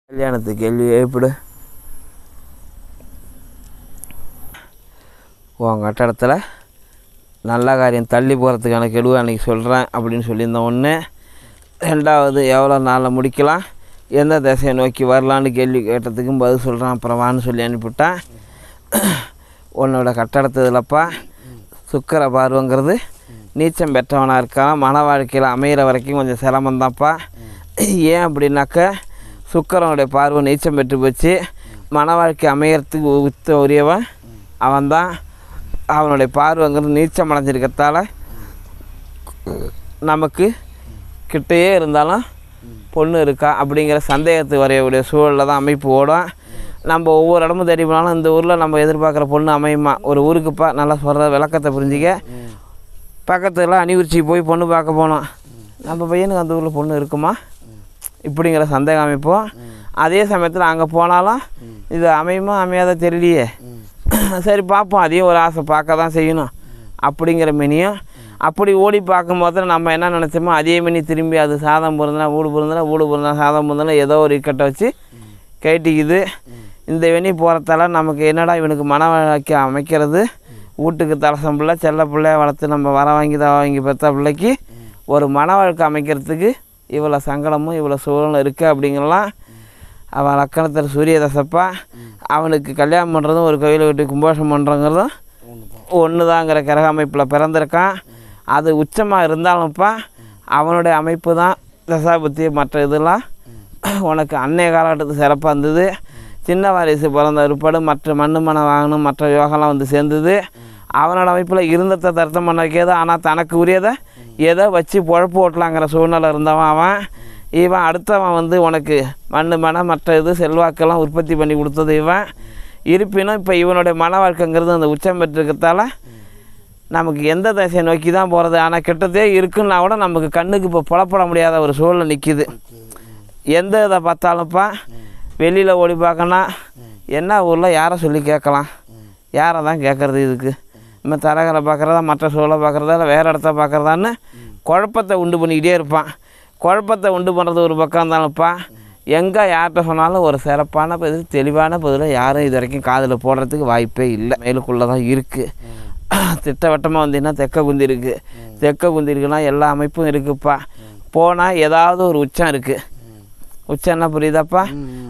கல்யாணத்துக்கு கேள்வி எப்படி உன் கட்டடத்தில் நல்ல காரியம் தள்ளி போகிறதுக்கான கெடுவை அன்றைக்கி சொல்கிறேன் அப்படின்னு சொல்லியிருந்தேன். ஒன்று. ரெண்டாவது, எவ்வளோ நாளில் முடிக்கலாம், எந்த திசையை நோக்கி வரலான்னு கேள்வி கேட்டதுக்கும் பதில் சொல்கிறேன், அப்புறம் வான்னு சொல்லி அனுப்பிவிட்டேன். உன்னோட கட்டடத்துலப்பா சுக்கிர பார்வைங்கிறது நீச்சம் பெற்றவனாக இருக்கலாம், மன வாழ்க்கையில் அமைகிற வரைக்கும் கொஞ்சம் சிரமந்தான்ப்பா. ஏன் அப்படின்னாக்க சுக்கிரனுடைய பார்வை நீச்சம் பெற்று போச்சு. மன வாழ்க்கை அமையறதுக்கு உரியவன் அவன்தான். அவனுடைய பார்வைங்கிறது நீச்சம் அடைஞ்சிருக்கிறதால நமக்கு கிட்டையே இருந்தாலும் பொண்ணு இருக்கா அப்படிங்கிற சந்தேகத்துக்கு வரையக்கூடிய சூழலில் தான் அமைப்பு ஓடும். நம்ம ஒவ்வொரு இடமும் தேடி போனாலும் இந்த ஊரில் நம்ம எதிர்பார்க்குற பொண்ணு அமையுமா? ஒரு ஊருக்குப்பா நல்லா சொல்கிற விளக்கத்தை புரிஞ்சிக்க. பக்கத்தில் அணிவிரிச்சி போய் பொண்ணு பார்க்க போனோம், நம்ம பையனுக்கு அந்த ஊரில் பொண்ணு இருக்குமா இப்படிங்கிற சந்தேகம் அமைப்போம். அதே சமயத்தில் அங்கே போனாலும் இது அமையுமா அமையாத தெரியலையே, சரி பார்ப்போம், அதையும் ஒரு ஆசை பார்க்க தான் செய்யணும் அப்படிங்கிற மெனியும். அப்படி ஓடி பார்க்கும்போது நம்ம என்ன நினச்சோமோ அதே மெனி திரும்பி அது சாதம் பொருந்தினா வீடு பொருந்தினா வீடு பொருந்தினா சாதம் பொருந்தினா ஏதோ ஒரு இக்கட்டை வச்சு கேட்டிக்குது. இந்த வெனி போகிறதால நமக்கு என்னடா இவனுக்கு மன வாழ்க்கை அமைக்கிறது, வீட்டுக்கு தலசம் பிள்ளை செல்ல பிள்ளைய வளர்த்து நம்ம வர வாங்கி தான் வாங்கி பெற்ற பிள்ளைக்கு ஒரு மன வாழ்க்கை அமைக்கிறதுக்கு இவ்வளோ சங்கடமும் இவ்வளோ சூழலும் இருக்குது அப்படிங்கலாம். அவன் லக்கணத்தில் சூரிய தசப்பா. அவனுக்கு கல்யாணம் பண்ணுறதும் ஒரு கோயிலை விட்டு கும்பாஷம் பண்ணுறங்கிறதும் ஒன்று தாங்கிற கிரக அமைப்பில் பிறந்திருக்கான். அது உச்சமாக இருந்தாலும்ப்பா அவனுடைய அமைப்பு தான் தசாபுத்தி. மற்ற இதெல்லாம் உனக்கு அன்னைய காலகட்டத்துக்கு சிறப்பாக இருந்தது. சின்ன வயசு பிறந்த ஒருபாடு மற்ற மண்ணை வாங்கணும், மற்ற யோகம்லாம் வந்து சேர்ந்தது. அவனோட அமைப்பில் இருந்ததை தர்த்தம் பண்ண வைக்கிறது. ஆனால் தனக்கு உரியதை ஏதோ வச்சு பொழப்பு ஓட்டலாங்கிற சூழ்நிலை இருந்தவன் அவன். இவன் அடுத்தவன் வந்து உனக்கு மனை மற்ற இது செல்வாக்கெல்லாம் உற்பத்தி பண்ணி கொடுத்தது இவன். இருப்பினும் இப்போ இவனுடைய மன வாழ்க்கைங்கிறது அந்த உச்சம் பெற்றிருக்கிறதால நமக்கு எந்த திசையை நோக்கி தான் போகிறது. ஆனால் கிட்டத்தே இருக்குன்னா கூட நமக்கு கண்ணுக்கு இப்போ புலப்பட முடியாத ஒரு சூழ்நிலை நிற்கிது. எந்த இதை பார்த்தாலும்ப்பா வெளியில் ஓடி பார்க்கணும், என்ன ஊரில் யாரை சொல்லி கேட்கலாம், யாரை தான் கேட்குறது, இதுக்கு நம்ம தரகரை பார்க்குறதா மற்ற சூழலை பார்க்குறதா இல்லை வேறு இடத்த பார்க்குறதான்னு குழப்பத்தை உண்டு பண்ணிக்கிட்டே இருப்பான். குழப்பத்தை உண்டு பண்ணுறது ஒரு பக்கம் இருந்தாலும்ப்பா எங்கே யார்கிட்ட சொன்னாலும் ஒரு சிறப்பான பதில் தெளிவான பதிலை யாரும் இது வரைக்கும் காதில் போடுறதுக்கு வாய்ப்பே இல்லை. மேலுக்குள்ளே தான் இருக்குது. திட்டவட்டமாக வந்தீங்கன்னா தெக்க குந்தி இருக்குது. தெக்க குந்தி இருக்குன்னா எல்லா அமைப்பும் இருக்குதுப்பா. போனால் ஏதாவது ஒரு உச்சம் இருக்குது. உச்சம் என்ன புரியுதாப்பா?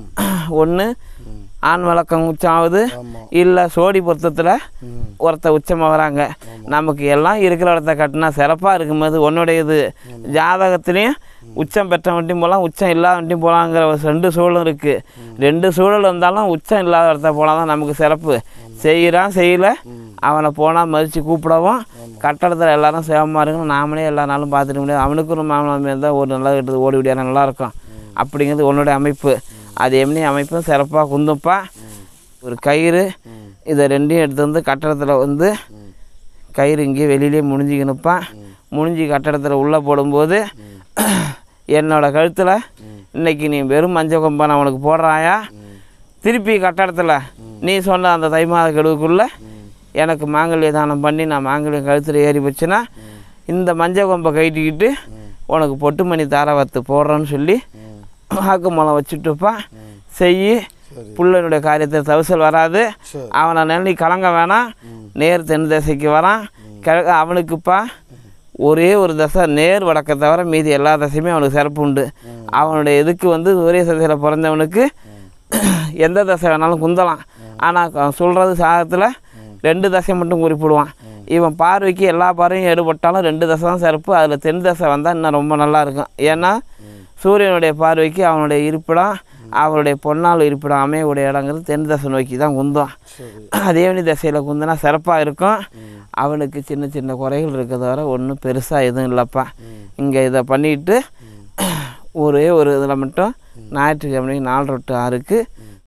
ஒன்று ஆண் வழக்கம் உச்சம் ஆகுது, இல்லை சோடி பொருத்தத்தில் ஒருத்த உச்சமாக வராங்க. நமக்கு எல்லாம் இருக்கிற இடத்த கட்டினா சிறப்பாக இருக்கும்போது உன்னுடைய இது ஜாதகத்துலேயும் உச்சம் பெற்ற வண்டியும் போகலாம், உச்சம் இல்லாத வண்டியும் போகலாங்கிற ஒரு 2 சூழலும் இருக்குது. 2 சூழல் இருந்தாலும் உச்சம் இல்லாத இடத்த போனால் தான் நமக்கு சிறப்பு. செய்கிறான் செய்யலை அவனை போனால் மதித்து கூப்பிடவும், கட்டடத்தில் எல்லோரும் சேவமாக இருக்கணும், நாமளே எல்லா நாளும் பார்த்துக்க முடியாது. அவனுக்கு ஒரு மாமனார் இருந்தால் ஒரு நல்லா கிட்டது ஓடி விடியா நல்லாயிருக்கும் அப்படிங்கிறது உன்னுடைய அமைப்பு. அது எப்படி அமைப்பும் சிறப்பாக குந்தும்ப்பா. ஒரு கயிறு இதை 2ஐயும் எடுத்து வந்து கட்டடத்தில் வந்து கயிறு இங்கே வெளியிலே முடிஞ்சிக்கணுப்பா. முடிஞ்சு கட்டடத்தில் உள்ளே போடும்போது என்னோடய கழுத்தில் இன்றைக்கி நீ வெறும் மஞ்சள் கொம்பை நான் உனக்கு போடுறாயா, திருப்பி கட்டடத்தில் நீ சொன்ன அந்த தை மாத கெடுவுக்குள்ளே எனக்கு மாங்கல்ய தானம் பண்ணி நான் மாங்கல்யம் கழுத்தில் ஏறி வச்சுன்னா இந்த மஞ்சள் கொம்பை கட்டிக்கிட்டு உனக்கு பொட்டு மணி தாரவத்து போடுறேன்னு சொல்லி வாக்கு மூலம் வச்சுட்டுப்பா செய்யி. புள்ளனுடைய காரியத்தை தவசல் வராது. அவனை நினைவு கலங்க வேணாம். நேர் தென் திசைக்கு வரான். கிழக்க அவனுக்குப்பா ஒரே ஒரு தசை நேர் வடக்க தவிர மீதி எல்லா தசையுமே அவனுக்கு சிறப்பு உண்டு. அவனுடைய இதுக்கு வந்து ஒரே சதையில் பிறந்தவனுக்கு எந்த தசை வேணாலும் குந்தலாம். ஆனால் சொல்கிறது சாதத்தில் 2 தசை மட்டும் குறிப்பிடுவான். இவன் பார்வைக்கு எல்லா பார்வையும் எடுபட்டாலும் 2 தசை தான் சிறப்பு. அதில் தென் தசை வந்தால் இன்னும் ரொம்ப நல்லாயிருக்கும். ஏன்னா சூரியனுடைய பார்வைக்கு அவனுடைய இருப்பிடம் அவனுடைய பொன்னால் இருப்பிடம் அமையக்கூடிய இடங்கிறது தென் தசை நோக்கி தான் குந்தம். அதேவனி தசையில் குந்தினா சிறப்பாக இருக்கும். அவனுக்கு சின்ன சின்ன குறைகள் இருக்கிறத வர ஒன்றும் பெருசாக எதுவும் இல்லைப்பா. இங்கே இதை பண்ணிவிட்டு ஒரே ஒரு இதில் மட்டும் ஞாயிற்றுக்கிழமை 4 to 6